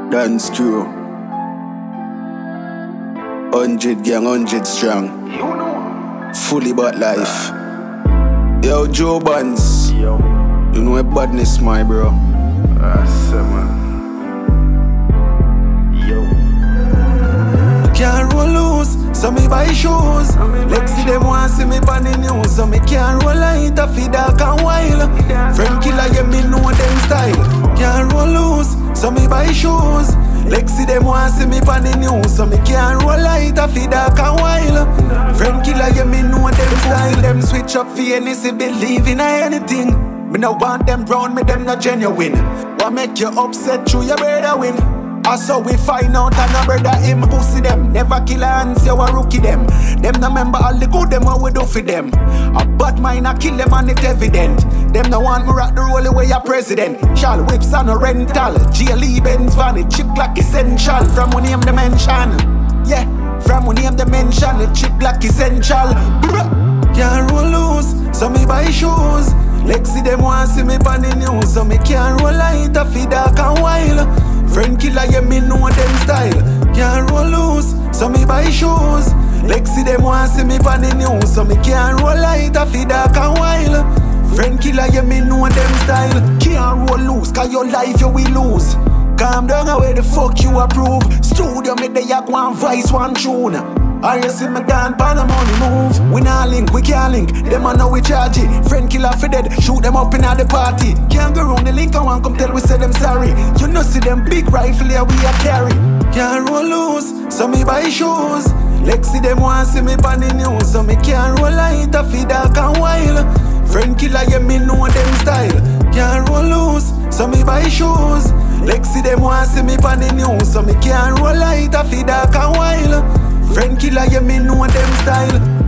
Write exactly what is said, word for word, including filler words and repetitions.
Don Scrue. Hundred gang, hundred strong. Fully but life. Yo, Joe Bandz. Yo. You know a badness, my bro. Ah, man. Yo. Can't roll loose, so me buy shoes. Lexi them want see me on the news, so me can't roll light a feed dark and wild. Friend Killa, yeah, me know them style. Can't roll loose, so me buy shoes. Lexi them want see me on the news, so me can't roll light a feed dark and wild. Friend Killa, yeah, me know them style. Them switch up for anything, believe in anything. Me no want them round me, them not genuine. What make you upset, through your brother win? I saw we find out and a brother him pussy them. Never kill a hands, you a rookie them. Them no remember all the good them what we do for them. A bad mind a kill them and it evident. Them no want me rock the role away a president. Shall whips and a rental. G L E Bandz van it chip like essential. From when name the mention. Yeah, from when name the mention. It chip like essential. Can't roll loose, so me buy shoes. Lexi them want see me on the news, so me can't roll light a feed dark and wild. Friend Killa, yeah, me know them style. Can't roll loose, so me buy shoes. Lexi them want see me on the news, so me can't roll light a feed dark and wild. Friend Killa, yeah, me know them style. Can't roll loose, cause your life you will lose. Calm down, where the fuck you approve? Studio me they yak one voice, one tune. Or you see me down pan a money move. We not link, we can't link. Them a know we charge it. Friend Killa for dead, shoot them up in at the party. Can't go round the link and one come tell we say them sorry. You know see them big rifle here we a carry. Can't roll loose, so me buy shoes. Lexi them want see me on the news, so me can't roll light a feed dark and wild. Friend Killa, yeah, me know them style. Can't roll loose, so me buy shoes. Lexi them want see me on the news, so me can't roll light a feed dark and wild. Friend Killa, yeah, me know them style.